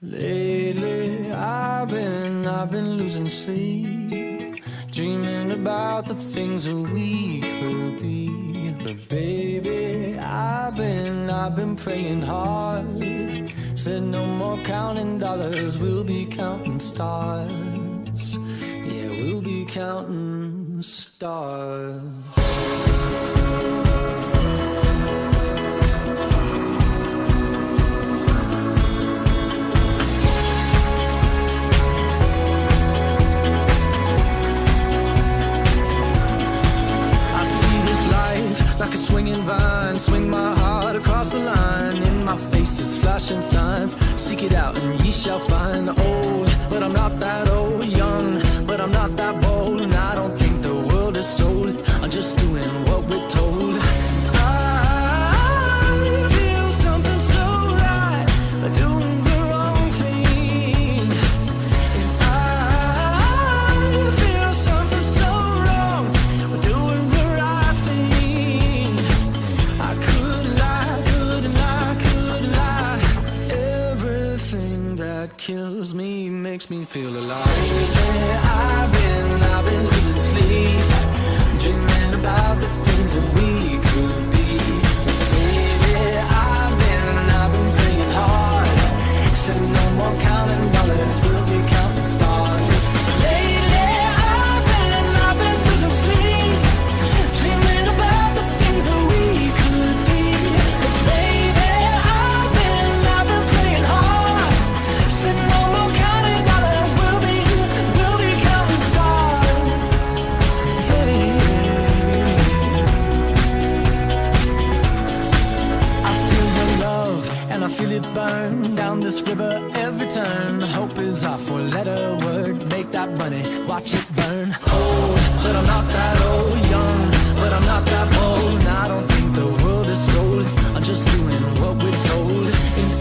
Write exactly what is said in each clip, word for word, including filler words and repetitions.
Lately, I've been, I've been losing sleep, dreaming about the things that we could be. But baby, I've been, I've been praying hard. Said no more counting dollars, we'll be counting stars. Yeah, we'll be counting stars. Like a swinging vine, swing my heart across the line. In my face is flashing signs. Seek it out and ye shall find. Old, but I'm not that old. Young, but I'm not that bold. And I don't think the world is sold. I'm just doing what we're told. I feel something so right, doing the wrong thing. And I feel something so wrong, doing the right thing. I could lie, could lie, could lie. Everything that kills me makes me feel alive. I've been, I've been losing sleep, dreaming about the things that we could be. Baby, I've been, I've been praying hard. Said no more counting dollars, we'll be counting stars. Lately, I've been, I've been losing sleep, dreaming about the things that we could be. But baby, I've been, I've been praying hard. Said no more counting dollars, we'll be, we'll be counting stars. Yeah. I feel the love and I feel it burn down this river every turn. Hope is our four-letter word. Make that money, watch it burn. Old, but I'm not that old. Young, but I'm not that bold. And I don't think the world is sold. I'm just doing what we're told. And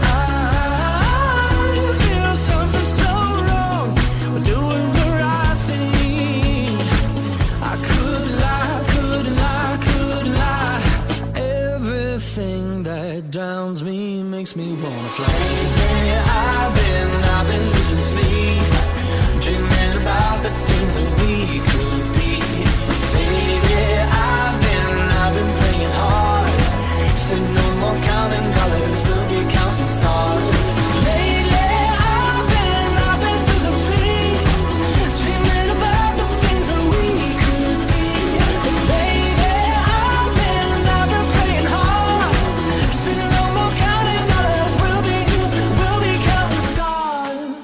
I feel something so wrong, we're doing the right thing. I could lie, could lie, could lie. Everything that drowns me makes me wanna fly. I've been, I've been losing sleep, dreaming about the things that we could be. Baby, I've been, I've been praying hard. Said no more counting dollars, we'll be counting stars. Lately, I've been, I've been losing sleep, dreaming about the things that we could be. But baby, I've been, I've been praying hard. Said no more counting dollars, we'll be, we'll be counting stars.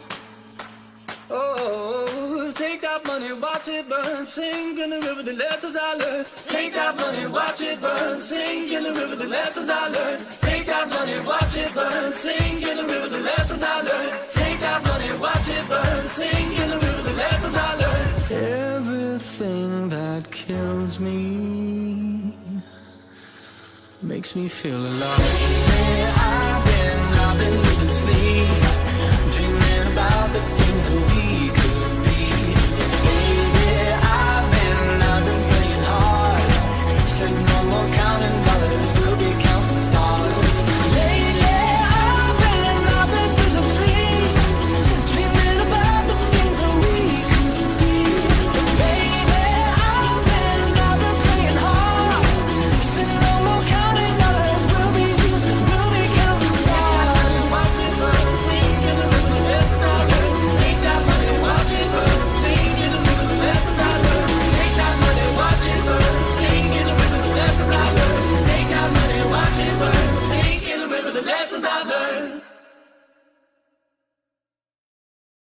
Oh, take that money, watch it burn, sink in the river, the lessons I learned. Take that money, watch it burn, sink in the river, the lessons I learned. Take that money, watch it burn, sink in the river, the lessons I learned. Take that money, watch it burn, sink in the river, the lessons I learned. Everything that kills me makes me feel alive. I've been